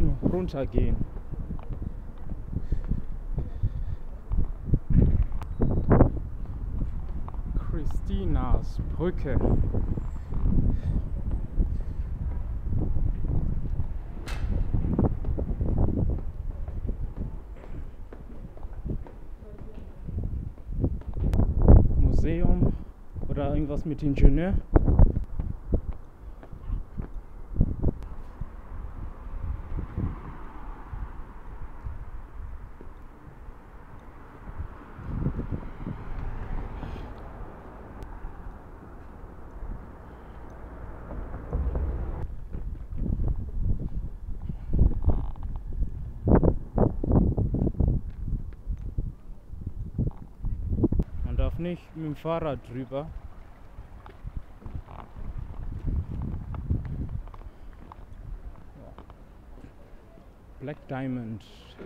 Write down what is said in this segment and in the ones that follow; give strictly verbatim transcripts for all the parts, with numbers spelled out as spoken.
zum Runtergehen. Christinas Brücke. Museum oder irgendwas mit Ingenieur. Nicht mit dem Fahrrad drüber. Black Diamond.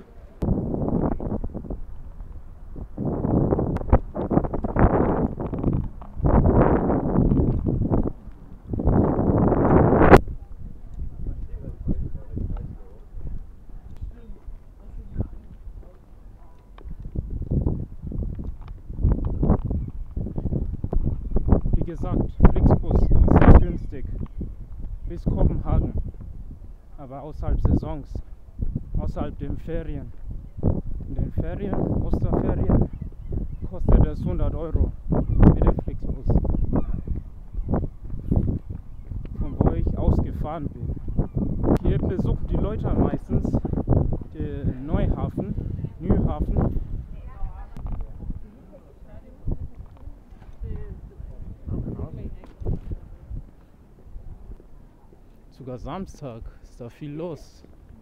Wie gesagt, Flixbus sehr günstig bis Kopenhagen, aber außerhalb Saisons, außerhalb den Ferien. In den Ferien, Osterferien, kostet es hundert Euro mit dem Flixbus, von wo ich ausgefahren bin. Hier besuchen die Leute meistens den Neuhafen, Nyhafen. Sogar Samstag ist da viel los.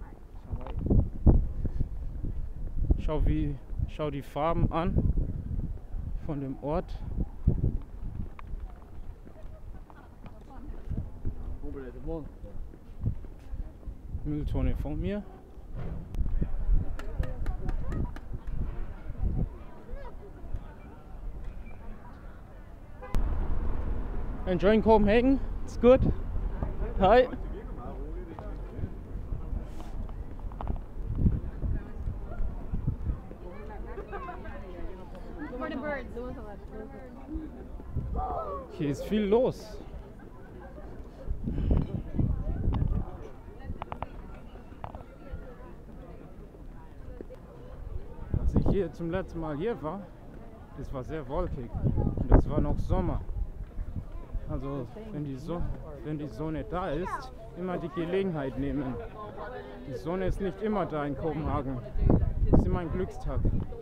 Schau, wie, schau die Farben an von dem Ort. Mülltonne von mir. Enjoying Copenhagen? It's good. Hi. Hier ist viel los. Als ich hier zum letzten Mal hier war, das war sehr wolkig und es war noch Sommer. Also wenn die, so wenn die Sonne da ist, immer die Gelegenheit nehmen. Die Sonne ist nicht immer da in Kopenhagen. Es ist immer ein Glückstag.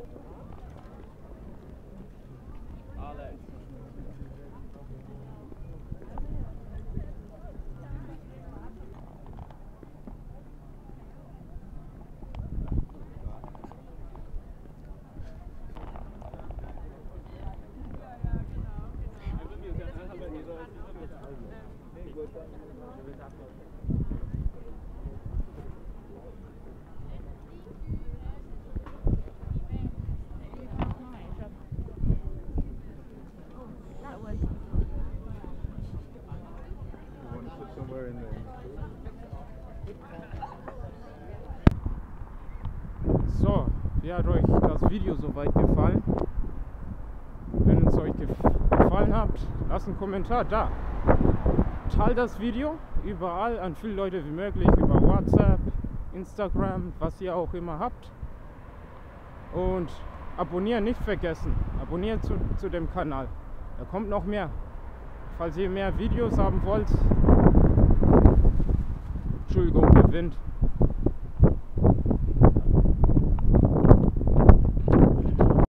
So, wie hat euch das Video soweit gefallen? Wenn es euch gef gefallen hat, lasst einen Kommentar da. Teilt das Video überall an viele Leute wie möglich, über WhatsApp, Instagram, was ihr auch immer habt. Und abonnieren nicht vergessen. Abonniert zu, zu dem Kanal. Da kommt noch mehr. Falls ihr mehr Videos haben wollt. Entschuldigung, der Wind.